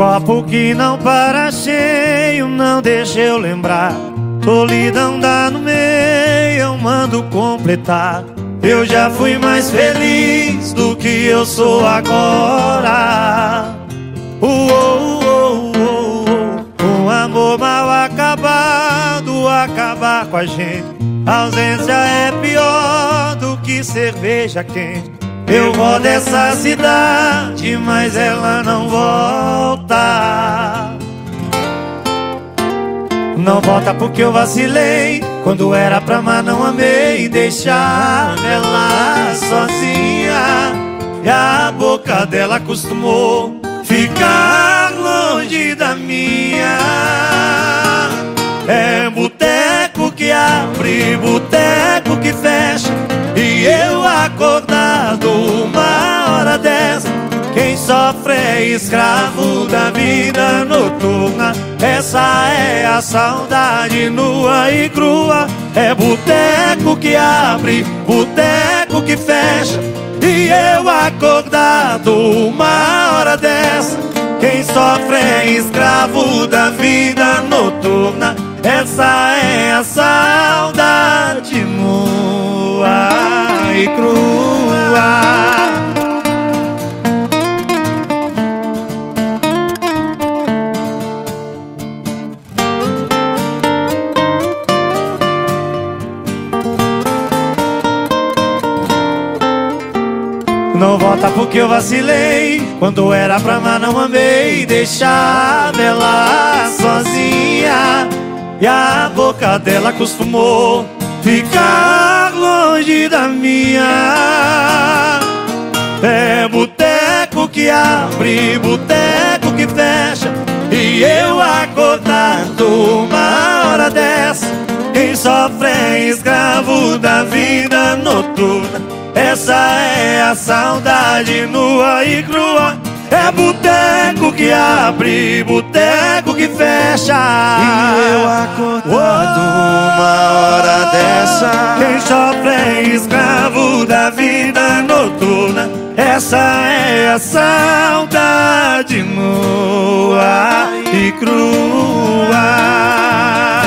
Copo que não para cheio, não deixa eu lembrar. Solidão dá no meio, eu mando completar. Eu já fui mais feliz do que eu sou agora. Um amor mal acabado acabar com a gente. A ausência é pior do que cerveja quente. Eu rodo essa cidade, mas ela não volta. Não volta porque eu vacilei. Quando era pra amar não amei. Deixar ela sozinha, e a boca dela acostumou ficar longe da minha. É boteco que abre, boteco que fecha, e eu acordado uma hora dessa. Quem sofre é escravo da vida noturna. Essa é a saudade nua e crua. É boteco que abre, boteco que fecha, e eu acordado uma hora dessa. Quem sofre é escravo da vida noturna. Essa é a saudade nua e crua. Não volta porque eu vacilei. Quando era pra amar não amei. Deixava ela sozinha, e a boca dela acostumou ficar longe da minha. É boteco que abre, boteco que fecha, e eu acordado uma hora dessa. Quem sofre é escravo da vida noturna. Essa é a saudade nua e crua. É boteco que abre, boteco que fecha, e eu acordado uma hora dessa. Quem sofre é escravo da vida noturna. Essa é a saudade nua e crua.